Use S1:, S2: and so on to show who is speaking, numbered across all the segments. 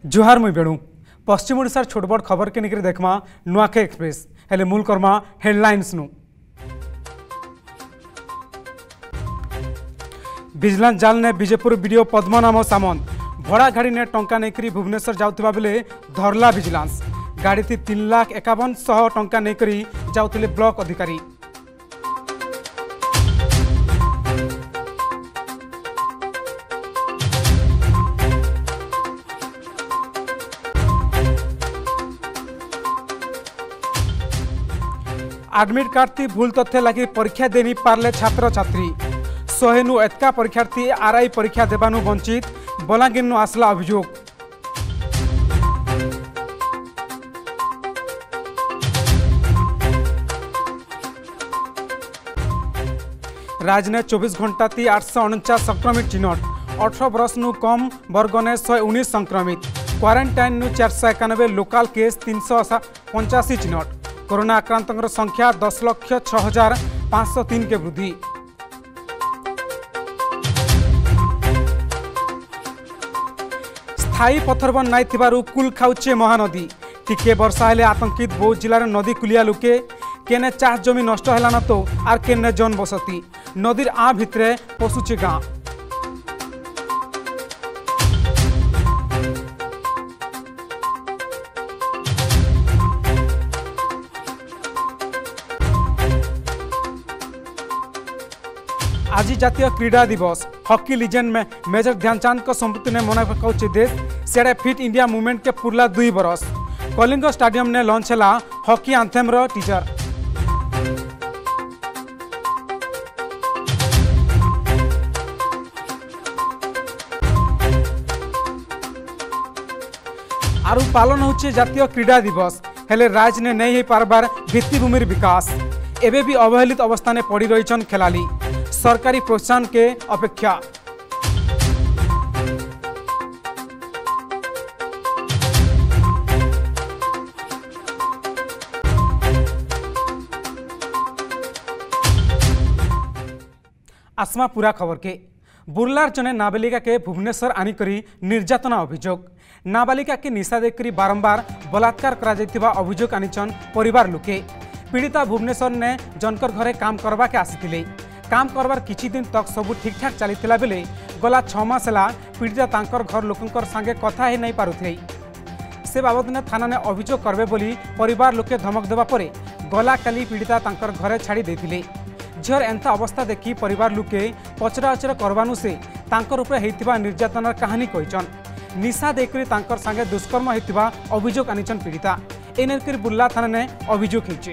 S1: जुहार मुई बेणु पश्चिम ओडिशार छोटबड़ खबर के निकरी देखमा नुआखाई एक्सप्रेस हेले मूल कर्मा हेडलाइंस नु विजिलेंस जाल ने बीजेपुर वीडियो पद्मनाभ सामंत भड़ा गाड़ी ने टंका नेकरी भुवनेश्वर जाउथिबा बेले धरला विजिलेंस गाड़ी थी 3,51,100 टंका नेकरी जाउथिले ब्लॉक अधिकारी। एडमिट कार्ड थी भूल तथ्य लगी परीक्षा देनी पारले छात्र छात्री 100 एतका परीक्षार्थी आरआई परीक्षा देवानु वंचित बलांगीर आसला अभियोग। राज्य ने 24 घंटा थी 849 संक्रमित चिन्हट 18 बरस नु कम वर्ग ने 119 संक्रमित क्वारंटाइन नु 491 लोकल केस 385 चिन्हट कोरोना आक्रांतर संख्या 10,06,503 के वृद्धि। स्थायी पत्थर बन नाई थिबारु कुल खाउचे महानदी टिके वर्षा हेले आतंकित बौद्ध जिलार नदी कुलिया लुके केने चाष जमी नष्ट हैला न तो आर केने जनबसती नदीर आ भितरे पशुचे गाँ। आज जातीय क्रीड़ा दिवस हॉकी लीजेंड में मेजर ध्यानचंद को स्मृति ने मना पकाउचे देश सेडे फिट इंडिया मूवमेंट के पुरला 2 बरस कलिंग स्टेडियम ने लॉन्च है हॉकी आंथेम रो टीजर। आरु पालन होचे जातीय क्रीड़ा दिवस हेले राज्य ने नहीं पारबार भित्तिभूमिर विकास एबे भी अवहेलित अवस्था ने पड़ी रही खेलाली सरकारी प्रोत्साहन के अपेक्षा। आसमा पूरा खबर के बुर्लार जने नाबालिका के भुवनेश्वर आनिकरी निर्यातना अभियोग नाबालिका के निशा देखरी बारंबार बलात्कार करा जायतिबा अभियोग आनिचन परिवार लोके पीड़िता भुवनेश्वर ने जनकर घरे काम करबा के आसीथिले काम करबार किछि दिन तक सब ठीक ठाक चलीथिला बेले गला 6 मास है पीड़िता तांकर घर लोकंकर संगे कथा ही नहीं पारुथे से बाबद ने थाना ने अभियोग करबे बोली परिवार लोके धमक देबा परे गला काली पीड़िता तांकर घरे छाड़ी देथिले झर एंता अवस्था देखी परिवार लोके पचरा अचरा करबानु से तांकर ऊपर हेतिबा निर्यातनार कहानी कहिचन निशा देखरी तांकर संगे दुष्कर्म हेतिबा अभियोग आनिचन पीड़िता एनरकर बुर्ला थाना ने अभियोग हेचे।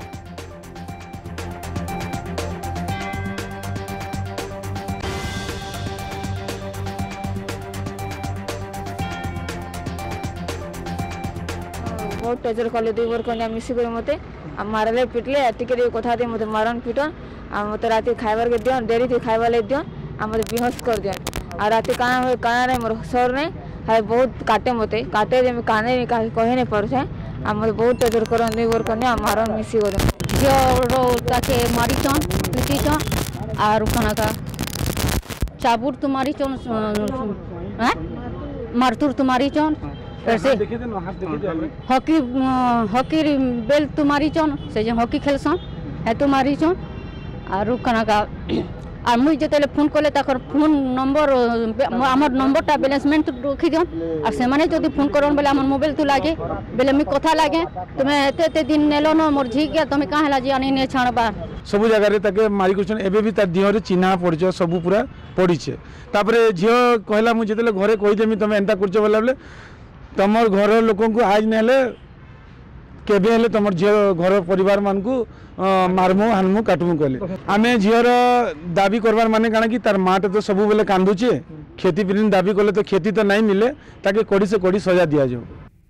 S2: बहुत टर्चर कले 2 बार कन्या मिसिक मते मारले पिटले टिके कथा दे मते मारन पिटन मते राति खाइबार के दियन डेरी थी खाइबा ले दियन मते बेहोश कर दियन आ राति काना रे मोर सर ने हाय बहुत काटे मते काटे जे काने कहे नहीं पड़छे मते बहुत टर्चर करन 2 बार कन्या मारन मिसी गरे जो ताके मारी चन पिटी चन आर खाना का चाबुर तुम्हारी चन हैं मारतुर तुम्हारी चन ऐसे हॉकी हॉकी बेल तुम्हारी चन से जे हॉकी खेलसन है तुम्हारी चन आर कना का आ मुई जेतेले फोन कले ताकर फोन नंबर हमर नंबरटा बैलेंसमेंट रखी दियन आ से माने जदी फोन करन बेले हमर मोबाइल तो लागे बेले मी कथा लागे तुमे एते दिन नेलो न मोर झी गया तुमे का हला जी आनी ने छाणबा
S3: सब जगह रे ताके मारी क्वेश्चन एबे भी तार दिह रे चिन्हा पड़छ सब पूरा पड़ीछे तापरे झियो कहला मु जेतेले घरे कहि देमी तुमे एंता करछ बोला बेले तमर घर लोक को आज नेले केबे हेले तमर झियो घर परिवार मान को मारमु हानमु काटमु कहले आमे झियोर दाबी करबार माने काना कि तार माट तो सब बेले कांदुचे खेती पिन दाबी कले तो खेती तो नहीं मिले ताके कोड़ी से कोड़ी सजा दिया जाओ।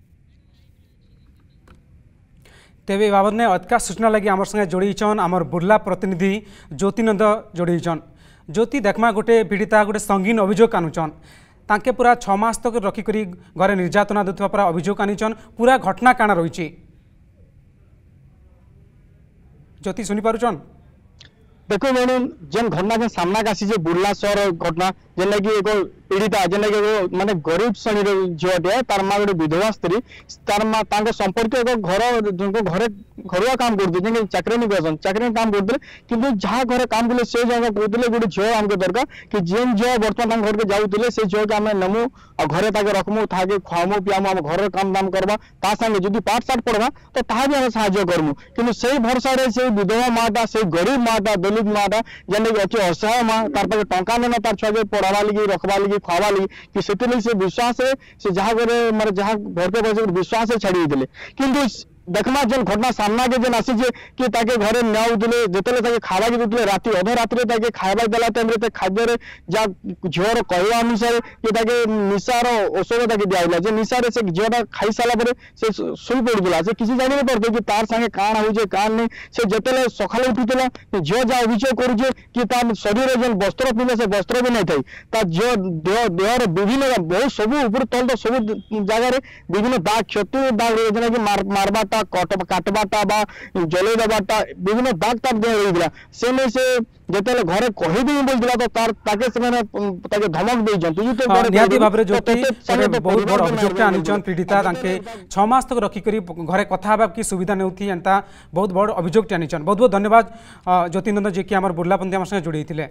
S1: तेबे बाबद ने अतका सूचना लगी आमर संगे जोड़ीछन आमर बुर्ला प्रतिनिधि ज्योतिनंद जोड़ीछन ज्योति देखमा गोटे पीड़िता गोटे संगीन अभियोग आनुचन तांके पूरा 6 मास तक रखिक घरे निर्यातना देथवा पूरा अभियोग आनिचन पूरा घटना काना रही ज्योति सुनी पारुचन
S4: देखो मैडम जेन घटना के सामना का आसी बुर्ला सहर घटना जेन कि एक पीड़िता जेन कि माने गरीब श्रेणी झीटे तार माँ गोटे विधवा स्त्री तार माँ संपर्क एक घरे घरुआ काम करते चाकरी नहीं कर चाकरी काम करते कि जहाँ घर काम कले से जगह कहते गोटे झील आमको दरकार कि जेन झील बर्तमान घर के जाऊे से झील के आम नमु और घरे ताके रखमु ताके खुआमु पियामु आम घर काम दाम करवा ता संगे जदि पाठ साठ पढ़वा तो ताहा भी आम साहाଯ୍य करमु कि से भरसा से विधवा माटा से गरीब माटा दलित माटा जेन कि अच्छे असहाय माँ तार पाखे टंका नेना तार छुआ के पढ़ावा लगी रखवा लगी खुआवा लगी कि से विश्वास से जहाँ करे मतलब जहाँ घर के बजे विश्वास से छाड़ी देले किंतु देखमा जेन घटना सामना के जेन आसी कि ताके घरे नाउले जेतेले ताके खावा के देते राति अध रात्रि ताके खावा देला टाइम रे खाद्य रे जा झीवर कहवा अनुसार कि ताके निशार औषध ताके दियाउला जे निशारे से झीवटा खाई साला परे से सुई पड़ुला से किसी जानि नहीं पड़ते कि तार संगे काण होजे काण नहीं से जेतेले सखाले उठुतला झीव जा अभियोग करूजे कि तार शरीर जेन वस्त्र पिले से वस्त्र भी नहीं थाई ता झीव देहर विभिन्न बहुत सब ऊपर तल तो सब जगह रे विभिन्न दाग क्षति दाग जेना कि मारबाटा काटबाटा बा जले दबाटा विभिन्न दाग ताप दे रही से नहीं से जेतेले घरे कहि भी बोलदिला तो तार ताके से माने ताके धमक देई जंतु तो
S1: निहाती भाबरे ज्योति बहुत बड़ अभियोग आनिचन पीड़िता तांके 6 मास तक रखी करी घरे कथा हबा की सुविधा नेउथी एंता बहुत बड़ अभियोग आनिचन। बहुत बहुत धन्यवाद ज्योति नंदन जी कि हमर बुर्लापंथी हमर संगे जोड़ी थिले।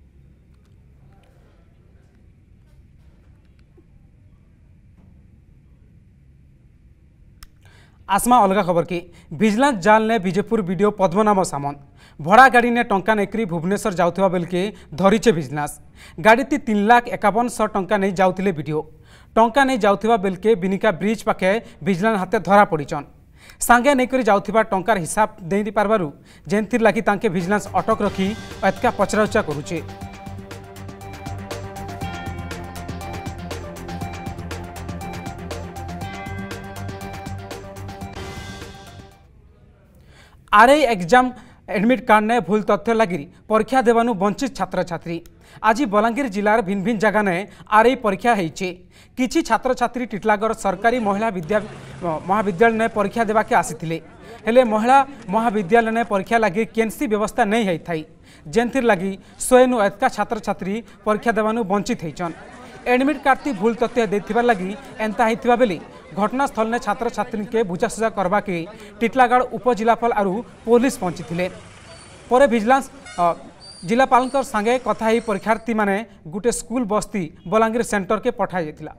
S1: आसमा अलगा खबर की विजिलेंस जाल ने विजेपुर वीडियो पद्मनाभ सामंत भड़ा गाड़ी ने टंका नेकरी भुवनेश्वर जाउथबा बेलके धरीचे विजिलेंस गाड़ी 3,51,100 टंका नहीं जाउथिले वीडियो टंका नहीं जाउथबा बेलके बिनिका ब्रिज पाखे विजिलेंस हाथे धरा पड़ीचन सांगे नेकरी जाउथबा टंकार हिसाब देई पारबारु जेंथिर लागी तांके विजिलेंस अटक रखी एतका पचराउचा करूचे। आरआई एग्जाम एडमिट कार्ड ने भूल तथ्य लगी परीक्षा देवानु वंचित छात्र छात्री आज बलांगीर जिलार भिन्न भिन्न जगह ने आरआई परीक्षा होइछे किछि छात्र छात्री टिटलागढ़ सरकारी महिला महाविद्यालय ने परीक्षा देवाके आसीथिले हेले महिला महाविद्यालय ने परीक्षा लगी केनसी व्यवस्था नहीं होई थाई जेंथिर लगी स्वयं एतका छात्र छात्री परीक्षा देवानु वंचित होइछन एडमिट कार्ड ती भूल तथ्य देथिबार लगी एंता होइथिबा बेले घटनास्थल ने छात्र छात्री के बुझासुझा करवा के टिटलागढ़ उपजिलापाल आरु पुलिस पहुंची थिले परे विजिलेंस जिलापाल संगे कथा ही परीक्षार्थी माने गुटे स्कूल बस्ती बलांगीर सेंटर के पठाई जाइथिला।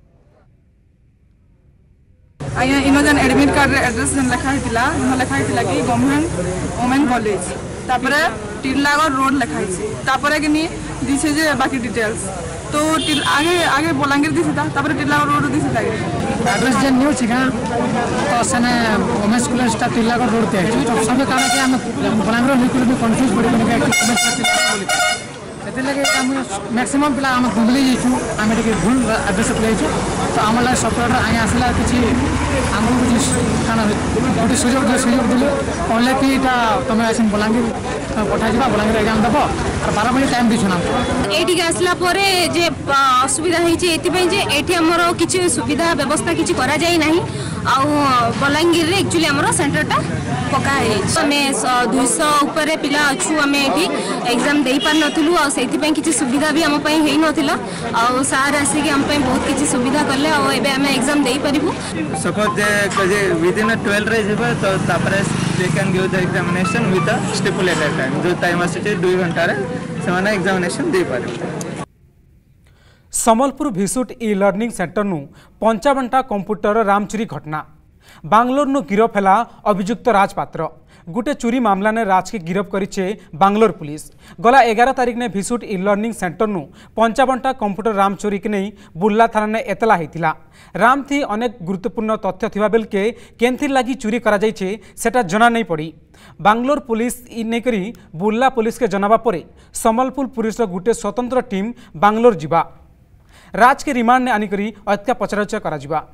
S5: आया इनजन एडमिट कार्ड रे एड्रेस जन लिखा हितिला लिखा हितिला कि गवर्नमेंट वुमेन कॉलेज तापरे टिटलागढ़ रोड लिखा हिछि तापरे कि दिसे जे बाकी डिटेल्स तो आगे आगे बलांगीर दिसता तापरे टिटलागढ़ रोड दिसता
S6: एड्रेस जे न्यू छिका तो सने वुमेन स्कूल स्टा टिटलागढ़ रोड पे तो सब कारण के हम बलांगीर निकुल भी कंफ्यूज पड़ी कि एते लगे हम मैक्सिमम पिला हम गुगली जेछु हम एटे भूल एड्रेस अप्लाई छु तो हमला सॉफ्टवेयर आइ आसला किछि हमको कुछ खाना गोटे सुयोग दिले कहले कि तुम आसन बलांगीर पठा जा बलांगीर एग्जाम देव और 12 बजे टाइम दिछु ना
S7: एठी आसला परे जे असुविधा होइछे एतिपै जे एठी हमरो किछि सुविधा व्यवस्था किछि करा जाय नाही आ बलांगीर रे एक्चुअली हमरो सेंटरटा पका है हमें 200 ऊपर पिला अच्छु हमें एठी एग्जाम देई पार नथलु आ सेतिपै किछि सुविधा भी हम पई हेई नथिला आ सार आसी कि हम पई बहुत किछि सुविधा करले आ एबे हमें एग्जाम देई परिबु
S8: सपोज जे विदिन 12 रे जेबे तो तापरे दे can give the examination with the stipulated time जो टाइम आसीते 2 घंटा रे सेमाने एग्जामिनेशन दे पारे।
S1: समलपुर भिसुट ई लर्निंग सेंटर नु 55टा कंप्यूटर रामचुरी घटना बांग्लोर नु गिरफ है अभियुक्त राजपात्र गुटे चोरी मामला ने राज के गिरफ करिछे बांग्लोर पुलिस गला 11 तारीख ने भिसुट ई लर्निंग सेंटर नु 55टा कंप्यूटर राम चोरी के नहीं बुर्ला थाना ने एतला होता राम थी अनेक गुरुत्वपूर्ण तथ्य थिबा बेल के केंथिर लगी चोरी करा जाइछे सेटा जना नहीं पड़ी बांग्लोर पुलिस इ करी बुर्ला पुलिस के जनाबा परे समलपुर पुलिस गुटे स्वतंत्र टीम बांग्लोर जिबा राज के रिमांड ने आनिकरी अत्या पचराउचा करा जिबा।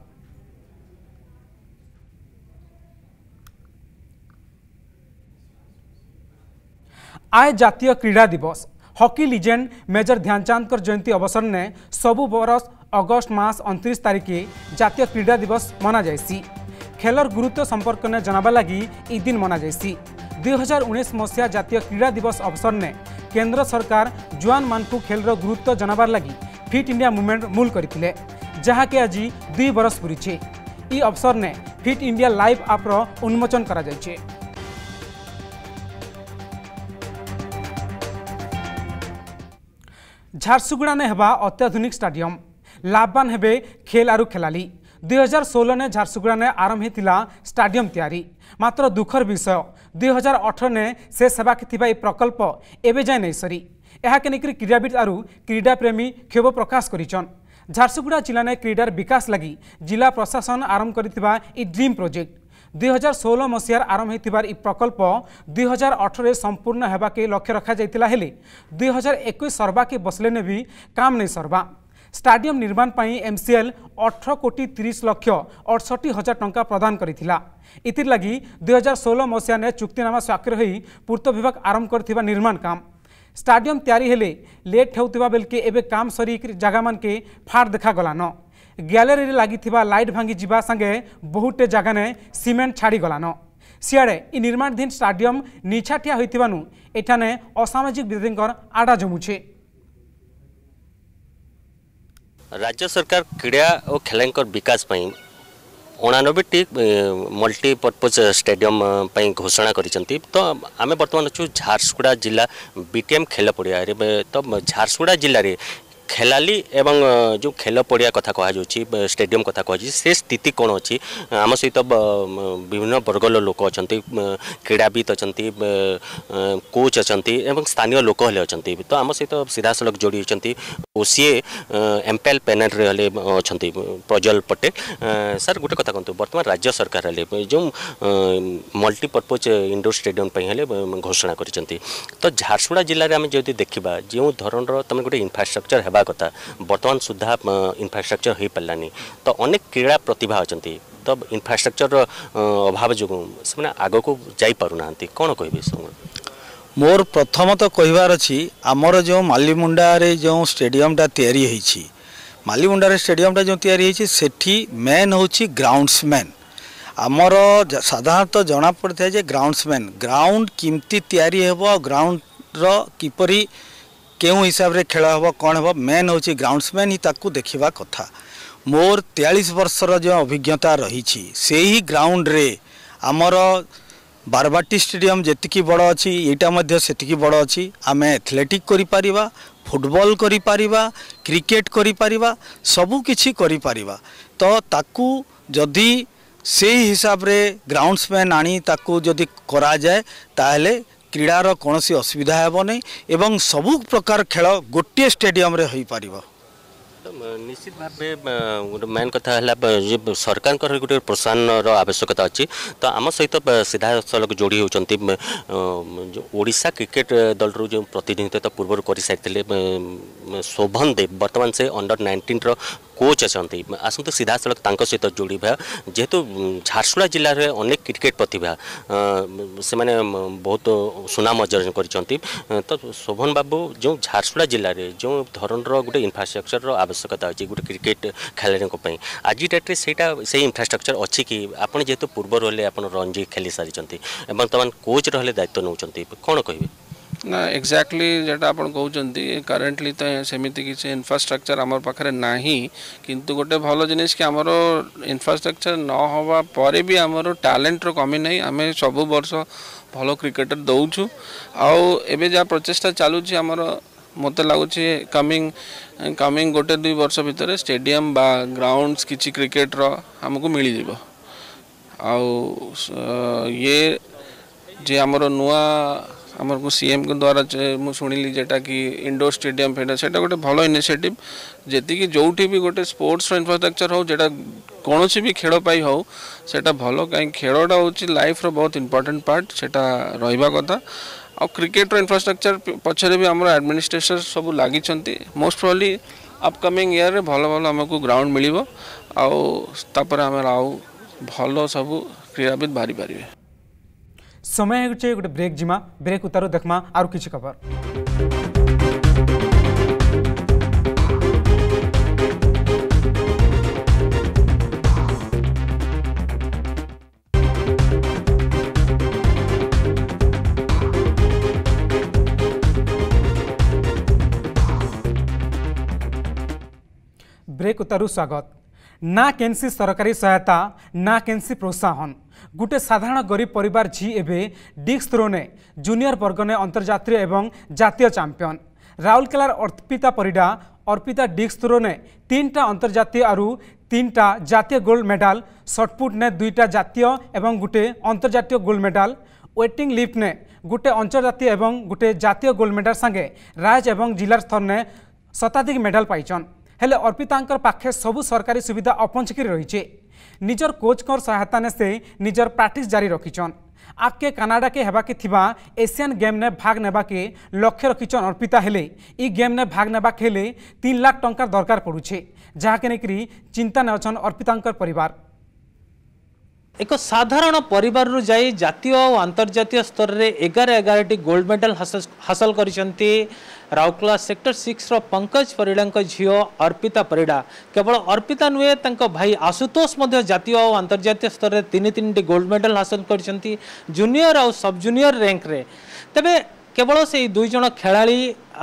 S1: आय जातीय क्रीड़ा दिवस हॉकी लीजेंड मेजर ध्यानचंद जयंती अवसर ने सबु बरस अगस्ट मास 29 तारीख के जातीय क्रीड़ा दिवस मना जायसी खेलर गुरुत्व संपर्क ने जनाबा लगी ई दिन मना जायसी 2019 मसीहा जातीय क्रीड़ा दिवस अवसर ने केंद्र सरकार जुआन मानकु खेलर गुरुत्व जनाबार लगी फिट इंडिया मूवमेंट मूल करथिले जहाँके आज 2 बरस पूरी ई अवसर ने फिट इंडिया लाइव आप्र उन्मोचन करा जायछे। झारसुगुड़ा ने हेबा अत्याधुनिक स्टाडियम लाभवान हेबे खेल आरु खेलाली 2016 ने झारसुगुड़ा ने आरंभ होता स्टाडियम तैयारी मात्र दुखर विषय 2018 ने से सेवा के प्रकल्प एवं जाए नहीं सरी यह के लेकर क्रीड़ाविद आरु क्रीड़ा प्रेमी क्षोभ प्रकाश करिछन। झारसुगुड़ा जिला ने क्रीडार विकास लगी जिला प्रशासन आरंभ करथिबा ई ड्रीम प्रोजेक्ट 2016 मसीहार आरंभ होइतिबार ई प्रकल्प 2018 संपूर्ण हेबा के लक्ष्य रखा जाइतिला हेले 2021 सरबा के बसले ने भी काम नहीं सरबा। स्टाडियम निर्माण पाई एमसीएल 18 कोटी 30 लक्ष 68 हजार टंका प्रदान करिथिला। इतिर लगी 2016 मसीहा ने चुक्तिनामा स्वाक्षर होई पूर्त विभाग आरंभ करथिबा निर्माण काम स्टाडियम तैयारी हेले लेट हेउतिबा बेल के एबे काम सरी जगह मान के फाड़ देखा गलान गैलरी रे लागिथिबा लाइट भांगी जिबा संगे बहुटे जगह ने सीमेंट छाड़ी गलान सियाड़े इ निर्माणाधीन स्टाडियम निछाटिया होइथिबानु एठाने असामाजिक विरोधींकर आडा जमुछे।
S9: राज्य सरकार क्रीड़ा और खेलांकर विकास 89टी मल्टीपर्पज स्टेडियम घोषणा करिसेंती। तो आमे वर्तमान अच्छु झारसुगुड़ा जिला बीटीएम खेल पड़िया तो झारसुगुड़ा जिले में खेलाली एवं जो खेल पड़िया कथा कह स्टेडियम कथा कह से स्थिति कौन अच्छी आम सहित विभिन्न वर्गर लोक अच्छा क्रीड़ाविद अच्छा कोच अच्छा एवं स्थानीय लोक अच्छा तो आम सहित सीधा सड़क जोड़ी होती ओसीए एमपीएल पैनल रे अच्छा प्रज्वल पटेल। सर गोटे कथा कहतु बर्तमान राज्य सरकार जो मल्टीपर्पज इंडोर स्टेडियम घोषणा करिसेंती तो झारसुगुड़ा जिले में आम जो देखा जो धरण तुम गोटे इनफ्रास्ट्रक्चर है कथा वर्तमान सुधा इनफ्रास्ट्रक्चर हो पारानी तो अनेक क्रीड़ा प्रतिभा अच्छा तो इनफ्रास्ट्रक्चर अभाव जो से आग को जाई पारुना कौन कह
S10: मोर प्रथमत कहबार अच्छी आमर जो मालीमुंडा रे जो स्टेडियमटा तैयारी होईछि मालीमुंडा रे स्टेडियमटा जो तैयारी होईछि सेठी मेन होछि ग्राउंड्समैन आमर साधारणतः जना पड़ता है ग्राउंड्समैन ग्राउंड किमती तैयारी हेबो ग्राउंड रो किपरि केउ हिसाब रे खेल हम कौन हम मेन हूँ ग्राउंड्समैन ही ताकू देखा कथा मोर 43 वर्षर जो अभिज्ञता रही से ही ग्राउंड रे आमर बारबाटी स्टेडियम जेतिकी बड़ अच्छी यहाँ से बड़ अच्छी आम एथलेटिक करिपरिबा फुटबॉल करिपरिबा क्रिकेट करिपरिबा सबु किछि करिपरिबा तो ताकू जदि से हिसाब रे ग्राउंड्समैन आनी ताकू जदि करा जाए ताहले क्रीड़ार कौन सी असुविधा हेब नहीं एवं सबु प्रकार खेल गोटे स्टेडियम रे होई पारिबो।
S9: निश्चित भाव मेन कथा है सरकार गोटे प्रोत्साहन आवश्यकता अच्छी तो आम सहित सीधा सड़क जोड़ी होती ओडिशा क्रिकेट दल रू जो प्रतिनिधित्व पूर्व कर सारी शोभन देव वर्तमान से अंडर-19 कोच अच्छा आसतु सीधा सड़क सहित जोड़ा जेहेतु झारसुगुड़ा जिले में अनेक क्रिकेट प्रतिभा से माने बहुत सुनाम अर्जन कर तो शोभन बाबू जो झारसुगुड़ा जिले में जो धरण गोटे इनफ्रास्ट्रक्चर आवश्यकता अच्छी गोटे क्रिकेट खेलाड़ी आज डेट्रे से इनफ्रास्ट्रक्चर अच्छी कि आपड़ जेहेतु पूर्व रही आप रणजी खेली सारी बर्तमान कोच रही दायित्व नौ कौन कहे
S11: ना एक्जाक्टली जेटा आपण कहउचंती करेंटली तो सेमिति किसी इन्फ्रास्ट्रक्चर आमर पाखरे नाही किंतु गोटे भल जिनिस कि आमर इन्फ्रास्ट्रक्चर न हवा परे भी आमर टैलेंट रो कमी नहीं आमे सब वर्ष भल क्रिकेटर दउछु आउ एबे जा प्रचेष्टा चालुची आमर मते लागुची कमिंग गोटे 2 वर्ष भितर स्टेडियम बा ग्राउंड्स किछि क्रिकेट रो हमको मिली जीवो आउ ये जे आमर नुआ आमर को सीएम के द्वारा मु शुणिली जेटा कि इंडोर स्टेडियम फेटा सेटा गोटे भल इनिशिएटिव जेति कि जोठी भी गोटे स्पोर्ट्स इन्फ्रास्ट्रक्चर हो जेटा कोनोसी भी खेल पाई हो सेटा भल कहीं खेलटा होची लाइफ रो बहुत इंपोर्टेंट पार्ट सेटा रहिबा कथा आ क्रिकेट रो इन्फ्रास्ट्रक्चर पछरे भी हमर एडमिनिस्ट्रेशन सब लागि छंती मोस्ट प्रोबब्ली अपकमिंग ईयर रे भल भल हमको ग्राउंड मिलिबो आ तापर हमर आउ भल सब क्रीड़ाविद बाहरी पारिबे।
S1: समय है गोटे ब्रेक जिमा ब्रेक उतारू देखमा आर किछि खबर। ब्रेक उतारू स्वागत। ना केनसी सरकारी सहायता ना केनसी प्रोत्साहन गोटे साधारण गरीब परिवार झी एवं डिस्क थ्रो ने जूनियर वर्ग ने अंतर्जातीय एवं जातीय चैंपियन राउरकेलार अर्पिता परिडा अर्पिता डिस्क थ्रो ने 3टा अंतर्जातीय और 3टा जातीय गोल्ड मेडल, शॉटपुट ने 2टा जातीय एवं गोटे अंतर्जातीय गोल्ड मेडल, वेटिंग लिफ्ट ने गोटे अंतर्जातीय एवं गोटे जातीय गोल्ड मेडल संगे राज्य एवं जिला स्तर ने शताधिक मेडल पाइछन। हेले अर्पितांकर पाखे सबु सरकारी सुविधा अपंचकी रही निजर कोच सहायता ने से निजर प्रैक्टिस जारी रखिछन। आगे कनाडा के हेबाके थिबा एशियन गेम ने भाग नेबा के लक्ष्य रखिछन अर्पिता। हेले ई गेम ने भाग नेबा हेले 3 लाख टंका दरकार पड़ुछे जहाँके नेकरी चिंता ने अछन अर्पितांकर परिवार।
S12: एक साधारण परिवार रु जाई जातीय और अंतर्जातीय स्तर रे 11 गोल्ड मेडल हासिल करिसंती राउरकेला सेक्टर 6 रो पंकज परिडा झील अर्पिता परिडा। केवल अर्पिता नुहे तांको भाई आशुतोष मध्य जातीय और अंतर्जातीय स्तर रे 3 गोल्ड मेडल हासिल करिसंती जूनियर और सब जूनियर रैंक रे। तबे केवल से 2 जण खेलाड़ी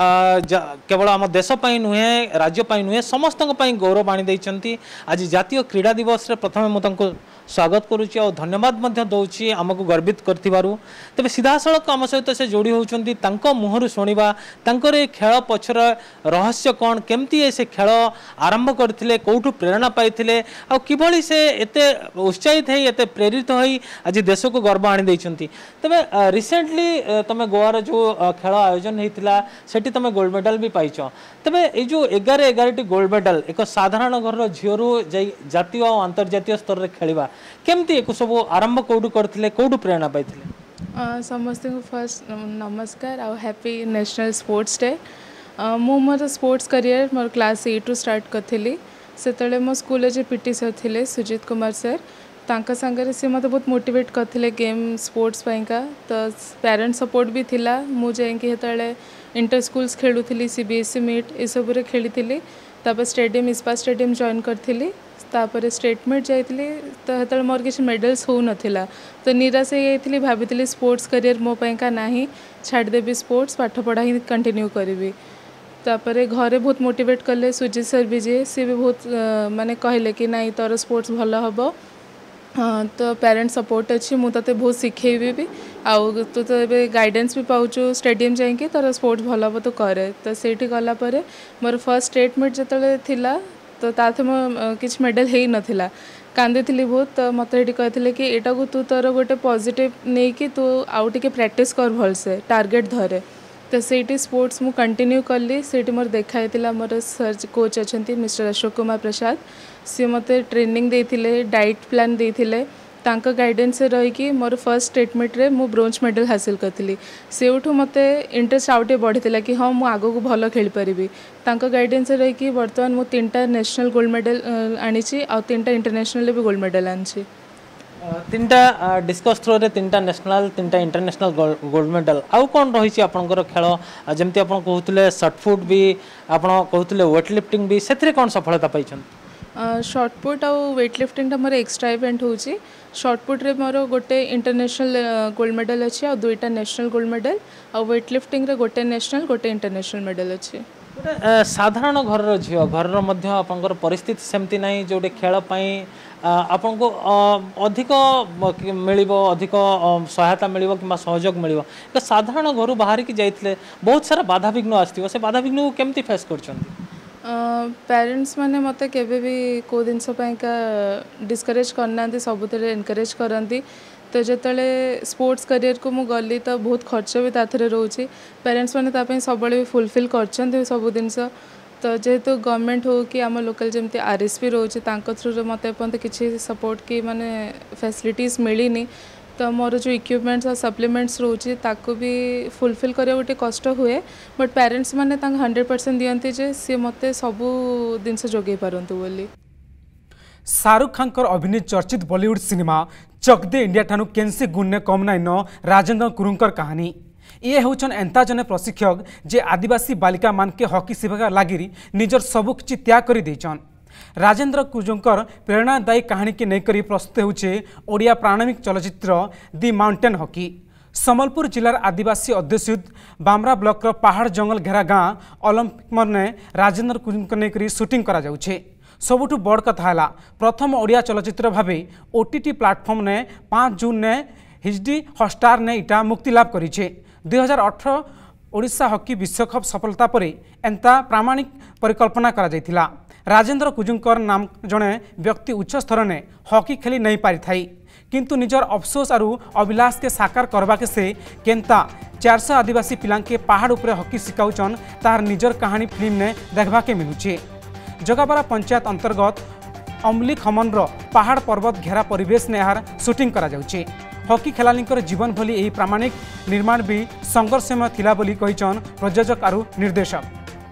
S12: केवल आम देश नुहे राज्य नुहे समस्त गौरव आनी देइछंती। आज जातीय क्रीड़ा दिवस रे प्रथम मुझे स्वागत करुच्ची और धन्यवाद दौची आमको गर्वित करथिबारु। तबे सीधा सड़क आम सहित से जोड़ी होउछंती तांको मुहरु सुनिबा तांकर ए खेल पछर रहस्य कौन केमती से खेल आरंभ करथिले कोठु प्रेरणा पाइथिले आ किभली से एते उत्साहित है एते प्रेरित होई आज देश को गर्व आनी देइछंती। तबे रिसेंटली तमे गोवार जो खेल आयोजन हेतिला सेठी तमे गोल्ड मेडल भी पाइछ। तबे ए जो 11 गोल्ड मेडल एक साधारण घर झीरू जातीय और अंतर्जातीय स्तर रे खेलिबा केमती एक सब आरंभ कोठु करथिले कोठु प्रेरणा पाइथिले?
S5: समस्त को फर्स्ट नमस्कार और हैप्पी नेशनल स्पोर्ट्स डे। मु मोर स्पोर्ट्स करियर मोर क्लास 8 रु स्टार्ट करथिली। सेतले मो स्कूल जे पीटी सर थिले सुजीत कुमार सर तांका संगे से मत बहुत मोटिवेट करथिले गेम स्पोर्ट्स पाइका। तो पेरेंट्स सपोर्ट भी थिला। मु जाइके हेतले इंटर स्कूल्स खेलुथिली सीबीएसई मीट ए सब रे खेलिथिली। तापर स्टेडियम इस्पा स्टेडियम जॉइन करथिली। तापर स्टेट मीट जाइथिली तो हेतले मोर किछ मेडल्स हो नथिला तो निराश हो जाइथिली। भाबिथिली स्पोर्ट्स करियर मो पाइका नाही छाड़ देबी स्पोर्ट्स पाठ पढ़ा ही कंटिन्यू करिवि। तापर घरे बहुत मोटिवेट कले सुजीत सर भी जे सी भी बहुत माने कहले कि नाही तोर स्पोर्ट्स भल हबो। तो पेरेंट्स सपोर्ट अच्छी मु तते बहुत शिखेबी भी आउ तू तो ए गाइडेंस भी पाउछु स्टेडियम जाइके तोर स्पोर्ट्स भल हबो तो करे। तो सेठी गला परे मोर फर्स्ट स्टेट मीट जतले थिला तो ताथे मो किछ मेडल हेई नथिला कांदी थिली बहुत। तो मते हेठी कहथिले कि एटा को तू तोर गोटे पॉजिटिव नै कि तू आउ टिके प्रैक्टिस कर भल से टारगेट धरे। तो सेठी स्पोर्ट्स मु कंटिन्यू करली। सेठी मोर देखाइतिला मोर सर कोच अछंती मिस्टर अशोक कुमार प्रसाद सी मते ट्रेनिंग देथिले डाइट प्लान देथिले तांका गाइडेंस से रही कि मोर फर्स्ट स्टेट मीट रे मु ब्रोंज मेडल हासिल करथिली। सेउठु मते इंटरेस्ट आउटे बढ़िथिला कि हां मु आगो को भलो खेल परिबी। तांका गाइडेंस से रही कि वर्तमान मु 3टा नेशनल गोल्ड मेडल आनिची और 3टा इंटरनेशनल भी गोल्ड मेडल आनिची।
S12: 3टा डिस्कस थ्रो रे 3टा नेशनल 3टा इंटरनेशनल गोल्ड मेडल आउ कौन रही आपनकर खेल जमती आप कहते शॉटपुट भी आप कहते वेट लिफ्टिंग भी से कौन सफलता पाई?
S5: शॉटपुट और वेट लिफ्टिंग मोर एक्स्ट्रा इवेंट होची। शॉटपुट रे मोर गोटे इंटरनेशनल गोल्ड मेडल अच्छी और 2टा नेशनल गोल्ड मेडल और वेट लिफ्टिंग रे गोटे नेशनल गोटे इंटरनेशनल मेडल अच्छी।
S12: साधारण घर झील घर आपंकर परिस्थिति सेमती ना जोटे खेल आपन को अधिक मिल अधिक सहायता मिल कि सहयोग मिल साधारण घर बाहर की जाइए बहुत सारा बाधा विघ्न आसो से बाधा विघ्न केमती फेस कर?
S5: पेरेंट्स माने मते केबे भी को दिनस का डिस्करेज करना सबुत एनकरेज करती। तो जिते स्पोर्ट्स करियर को मुझे गली तो बहुत खर्च भी ताथरे रोचे पेरेंट्स मैंने ताप सब भी फुलफिल कर सब जिनस। तो जेहेतु गवर्नमेंट हो कि आम लोकल जमती आरएसपी रोचे थ्रू मत किसी सपोर्ट की माने फैसिलिटीज मिलनी। तो मोर जो इक्विपमेंट्स और सप्लीमेंट्स रोचे ताको भी फुलफिल करने गोटे कष्ट हुए बट पेरेंट्स मैंने 100% दियंती जे सी मते सबू जिनस जोगे पारंतु बोली।
S1: शाहरुख खानकर अभिनीत चर्चित Bollywood cinema Chak De India ठानु केनसी गुण कम नाइन राजेंद्र कुरुंकर कहानी। ये होचन एंता जने प्रशिक्षक जे आदिवासी बालिका मान के हॉकी शिक्षा लगी निजर सबु किछि त्याग कर देछन। राजेंद्र कुरुंकर प्रेरणादायी कहानी के नैकरी प्रस्तुत होचे ओडिया प्राणविक चलचित्र दि माउंटेन हॉकी। सम्बलपुर जिलार आदिवासी अध्युषित बामरा ब्लॉक पहाड़ जंगल घेरा गाँ ओलंपिक ने राजेंद्र कुरुंकर नैकरी शूटिंग करा जाउछे। सबुठु बड़ कथा है प्रथम ओडिया चलचित्र भावे OTT प्लाटफर्म ने 5 जून ने HD हॉटस्टार ने इटा मुक्ति लाभ करिछे। 2018 ओडिशा हॉकी विश्वकप सफलता पर एंता प्रामाणिक परिकल्पना करा जायथिला। राजेंद्र कुजुंकर नाम जड़े व्यक्ति उच्च स्तर ने हॉकी खेली नहीं पारि थाई किंतु निजर अफसोस आरु अभिलाष के साकार करवा के से केंता 400 आदिवासी पिलां के पहाड़ उपरे हॉकी सिखाउचन तार निजर कहानी फिल्म ने देखबा के मिलुचे। जगापारा पंचायत अंतर्गत अमली खमनर पहाड़ पर्वत घेरा परिवेश ने यार शूटिंग करा जाउचे। हॉकी खेलालींकर जीवन भली यही प्रामाणिक निर्माण भी संघर्षमय थिला बोली कहिचन प्रयोजक आरु निर्देशक।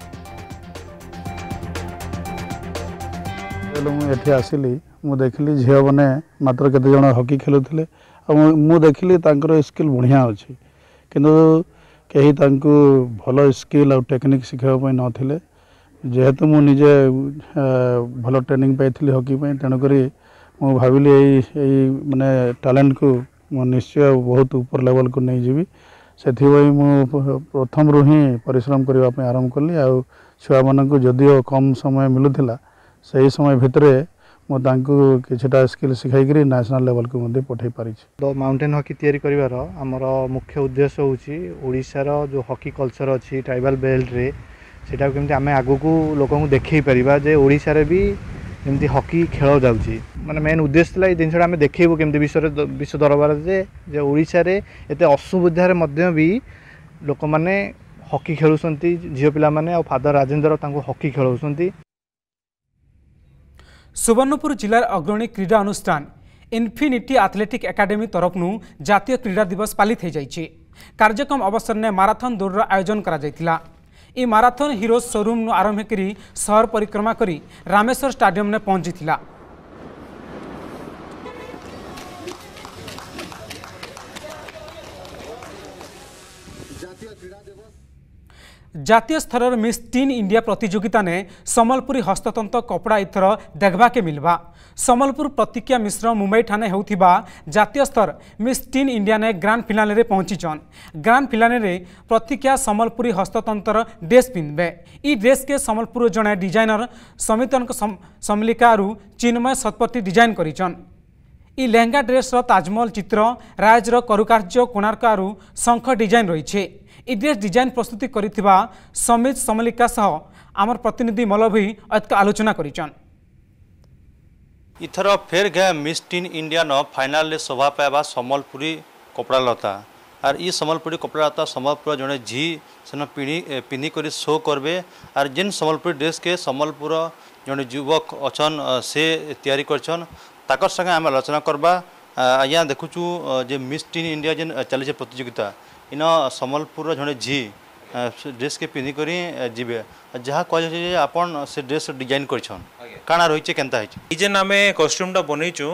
S3: मुझे आसिली मु देखली झील मैंने मात्र केते जन हॉकी खेलुले मु देखली तांकर स्किल बढ़िया अच्छी किंतु कहीं तांको भल स्किल और टेक्निक शिखापी नथिले जेहेतु मु निजे भल ट्रेनिंग पाई हॉकी तेणुक मु भाविली यही माने टैलेंट को मु निश्चय बहुत ऊपर लेवल को नहीं जीवी से प्रथम रू ही परिश्रम करने आरंभ कली आ छुआ मानक जदियो कम समय मिलूला से समय भितर किछटा स्किल शिखाई नेशनल लेवल को मध्य पठै पारि।
S13: तो माउंटेन हॉकी तैयारी करिवार हमर मुख्य उद्देश्य होची ओडिशार जो हॉकी कल्चर अच्छी ट्राइबल बेल्ट रे सेटा केमती आमे आगु को लोक को देखै परिबा जे ओडिशा रे भी एमती हॉकी खेल जाउची माने मेन उद्देश्य ला जिनसा आमे देखैबो केमती विश्व दरबार जे ओडिशा रे एते असुविधा रे मध्य भी लोक माने हॉकी खेलुसंती झियो पिला माने और फादर राजेंद्र तांको हॉकी खेलुसंती।
S1: सुवर्णपुर जिलार अग्रणी क्रीडा अनुष्ठान इन्फिनिटी एथलेटिक एकाडेमी तरफ जातीय क्रीडा दिवस पालित हो जाइए। कार्यक्रम अवसर में माराथन दौड़ आयोजन करा जायतिला। ई माराथन हीरो शोरूम आरंभ करी शहर परिक्रमा करी रामेश्वर स्टाडियम ने पहुंची। जातीय स्तर मिस टीन इंडिया प्रतियोगिता ने सम्बलपुरी हस्ततंत्र कपड़ा इथर देखबा के मिलवा। सम्बलपुर प्रतिज्ञा मिश्र मुंबई ठाणे होउथिबा जातीय स्तर मिस टीन इंडिया ने ग्रांड फिनाले रे पहुंचीचन। ग्रांड फिनाले रे प्रतिज्ञा सम्बलपुरी हस्ततंत्र ड्रेस पिंधबे। ई ड्रेस के सम्बलपुर जने डिजाइनर समितन समलिकारु चिन्मय सतपति डिजाइन करिचन। ई लहंगा ड्रेस ताजमहल चित्र राजर करुकार्य कोणार्क आरु शंख डिजाइन रही। ई ड्रेस डिजाइन प्रस्तुति करिथिबा समित समलिका सह आमर प्रतिनिधि मलभी अत्यक आलोचना करिचन।
S14: इथर फेर गए मिस टीन इंडिया न फाइनाल शोभा पाइबा सम्बलपुरी कपड़ा लता और ई सम्बलपुरी कपड़ा लता सम्बलपुर जड़े झी से पिंधि कर शो करबे और जिन सम्बलपुरी ड्रेस के सम्बलपुर जड़े युवक अच्छन से तैयारी करछन ताकर संगे आम आलोचना करबा। आज्ञा देखुचु जे मिस टीन इंडिया जेन चली प्रतियोगिता इन सम्बलपुर जड़े झी ड्रेस के पिंधि कर जीवे जहाँ कह आपन से ड्रेस डिजाइन करछन काना रही केनता है
S15: जेन आमे कॉस्ट्यूम टा बनईचु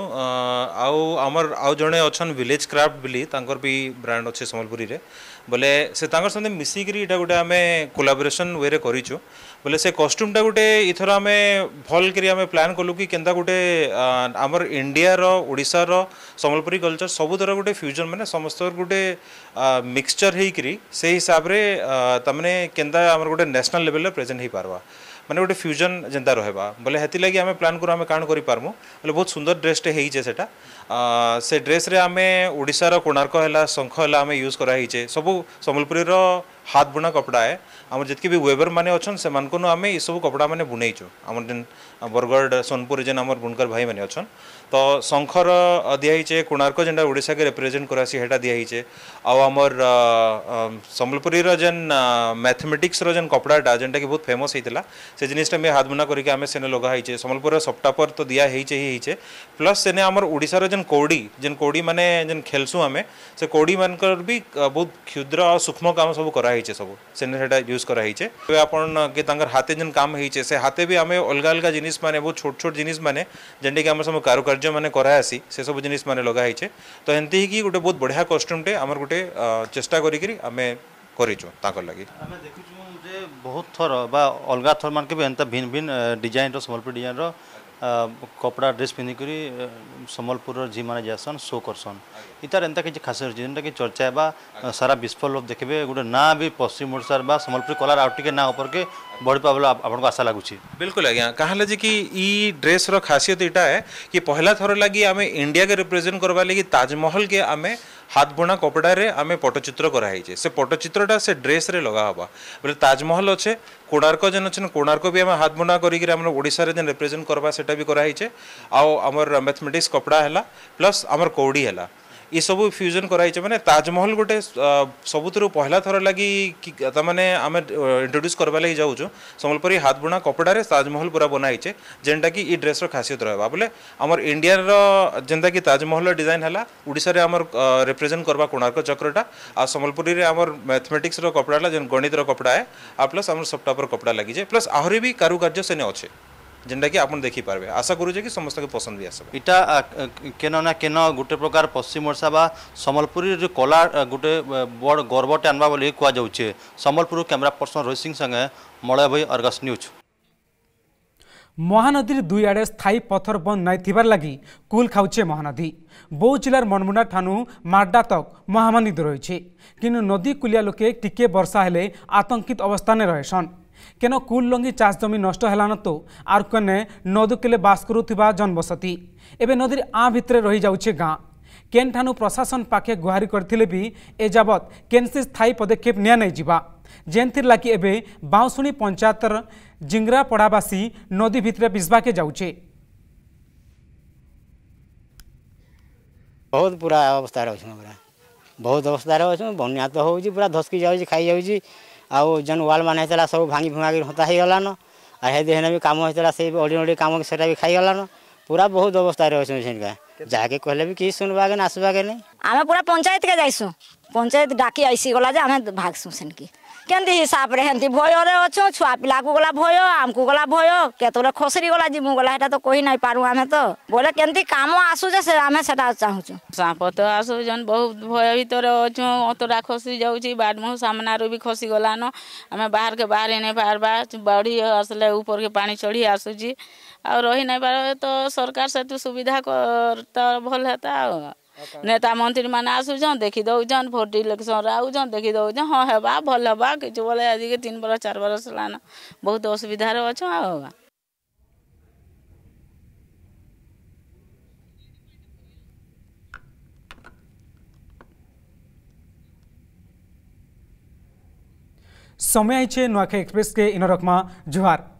S15: आमर आउ जड़े अच्छन विलेज क्राफ्ट बोली तांकर भी ब्रांड अच्छे सम्बलपुरी रे बोले से तांकर संगे मिसिकरी इटा गोटे आमे कोलाबोरेशन वे रे करिचु बोले से कॉस्ट्यूम टा गोटे इथर आमे भल करी आमे प्लान कलु कि केनता गोटे आमर इंडिया रो ओडिसा रो सम्बलपुरी कल्चर सब तरह गोटे फ्यूजन माने समस्त गोटे मिक्सचर हेकरी से हिसाब रे तमने केनता आमर गोटे नेशनल लेवल रे प्रेजेंट हो पारवा माने गोटे फ्यूजन जेनता रहबा बोले हेति लगी आमे प्लान करू आमे काण करि पारमु बोले बहुत सुंदर ड्रेस टे हेइचे सेटा से ड्रेस रे आमे ओडिसा रो कोणार्क हला शंख हला आमे यूज करा हेइचे सब सम्बलपुरी रो हाथ बुना कपड़ा है आम जितके भी वेबर माने अच्छन से मानको आमे ई सब कपड़ा माने बुनेइचो आम जेन बरगढ़ सोनपुर जेन आमर बुनकर भाई माने अच्छन तो शंखर दियाइचे कोणार्क जेनटा ओडिसा के रिप्रेजेंट करासी हेटा दियाइचे आमर सम्बलपुरी रो जेन मैथमेटिक्स रो जेन कपड़ाटा जेनटा कि बहुत फेमस हेतिला से जिनिसटा में हाथ बुना करके आमे सेने लगा हेइचे सम्बलपुर रो सप्टा पर तो दिया हेइचे ही हेइचे प्लस सेने आमर ओडिसा रो जेन कौड़ी माने जेन खेलसु आमे से कौड़ी मानकर भी बहुत क्षुद्र और सूक्ष्म काम सब करा हेइचे सब सेने हेटा यूज करा हेइचे आपन के तांगर हाथे जेन काम हेइचे से हाथे भी आमे अलगा अलगा जिनिस माने बहुत छोट छोट जिनिस माने जेनटे कि आमे सब कारुकार्य माने करासी से सब जिनिस माने लगा हेइचे तो एंती ही कि गोटे बहुत बढ़िया कॉस्ट्यूम टे आमर गोटे चेष्टा करी आमे करिचो ताकर लागि
S14: आमे देखुछु जे बहुत थर बा अलगा थर मान के भी एंता भिन्न भिन्न डिजाइन रो सम्बलपुरी डिजाइन रो कपड़ा ड्रेस पिंधिक सम्बलपुर झी मैंने जासन शो करसन इतार एंता किसी खास जेनटा कि चर्चा है सारा विश्व लोग देखिए गोटे ना भी पश्चिम ओडार बा सम्बलपुरी कलार आउ टे ना उपर के बढ़ी पाबल आपको आशा लगुच
S15: बिल्कुल आज्ञा कहा जे कि ई ड्रेस रो खासियत इटा है कि पहला थर लगी आम इंडिया के रिप्रेजेंट करवा लगी ताजमहल के आम हाथ बुना कपड़ा रे आम पट्टचित्र कराई से पट्टचित्रटा से ड्रेस रे लगा हवा बोले ताजमहल अच्छे कोणार्क जेन अच्छे कोणार्क भी आम हाथ बुना करा जेन रिप्रेजेंट करवा सेटा भी कराई आमर मैथमेटिक्स कपड़ा है प्लस आमर कौड़ी है ये सब फ्यूजन कराई माने ताजमहल गोटे सबुतर पहला थर लगी तमाने आम इंट्रोड्यूस करवा लगी जाऊँ सम्बलपुरी हाथ बुना कपड़ा रे ताजमहल पूरा बनाई जेनटा कि ड्रेस खासियत रहा बोले आमर इंडिया जेनता कि ताजमहल डिजाइन है ओडिशा रे आमर रिप्रेजेंट करवा कोणार्क चक्रटा आ सम्बलपुरी रे आमर मैथमेटिक्स कपड़ा जेन गणित कपड़ा है आ प्लस आमर सफ्टवेयर कपड़ा लगी प्लस आहरी भी कारुकार्य सेने अच्छे जेनटा कि आप देखी पारे आशा करूँ कि समस्त के पसंद भी आस इटा केन ना केन गोटे प्रकार पश्चिम ओडिशा बा सम्बलपुरी जो कला गोटे बड़ गर्वटे आनवा बोली कह जाऊे सम्बलपुर कैमरा पर्सन रोहित सिंह संगे मलय भाई अर्गस न्यूज
S1: महानदी दुई आड़े स्थायी पथर बंद नहीं थिबार लगी कुल खाऊे महानदी बौद्ध जिलार मनमुंडा ठानू मार्डा तक महामानी रही किनु नदी कुलिया लोके टिके वर्षा हेले आतंकित अवस्था ने रहेसन केन कुल लंगी चाष जमी नष्ट है तो आर कने नदुकिले बास करुवा जनबसती एवं नदी आ भितर रही जाऊे गाँ केन ठानू प्रशासन पाखे गुहारी करथिले भी एजावत केनसी स्थायी पदक्षेप निया नहीं जिबा जेनथिर लागी एबे बाउसुणी पंचायतर जिंगरापड़ावासी नदी भितर पिसबाके जाऊे
S16: बहुत पूरा अवस्था रही पूरा बहुत अवस्था रही बनिया तो हो पूरा धसकी जाऊँगी खाई जाऊँगी आउ जेन वाल मान होता सब भांगी भुआ हता हो गलान आए भी कम होता से अड़ी कम से भी खाई गलान पूरा बहुत अवस्था रही जाके कहले भी किसी सुनवागे ना आसवागे नहीं
S17: आम पूरा पंचायत के जाइसु पंचायत डाकी आईसी गला जे आम भागसु सेनकी केंती हिसाब रे हेंती भय रे अच्छु छुआ पिला को गला भय आमको गला भय केतरे खसरी गला जी मु गला हेटा तो कहि नहीं पारू आमे तो बोले केंती काम आसु जे से आमे सेटा चाहूछु
S18: सांप तो आसु जन बहुत भय भीतर अच्छु अतरा खसी जाउची बाद मु सामना रो भी खसी गला न आमे बाहर के बाहर नहीं पारबा बाड़ी असले ऊपर के पानी चढ़ी आसुची और रही नहीं पार तो सरकार से तो सुविधा करता भल हेता नेता मंत्री मैंने आसुन देखी दौन भोट इलेक्शन आउन देखी दौन हाँ हेबा भल हेबा कि बोले आज के 3 बरस 4 बरस लान बहुत असुविधा अच्छे आ
S1: समय आइए नुआखाई एक्सप्रेस के इन रखमा जुहार।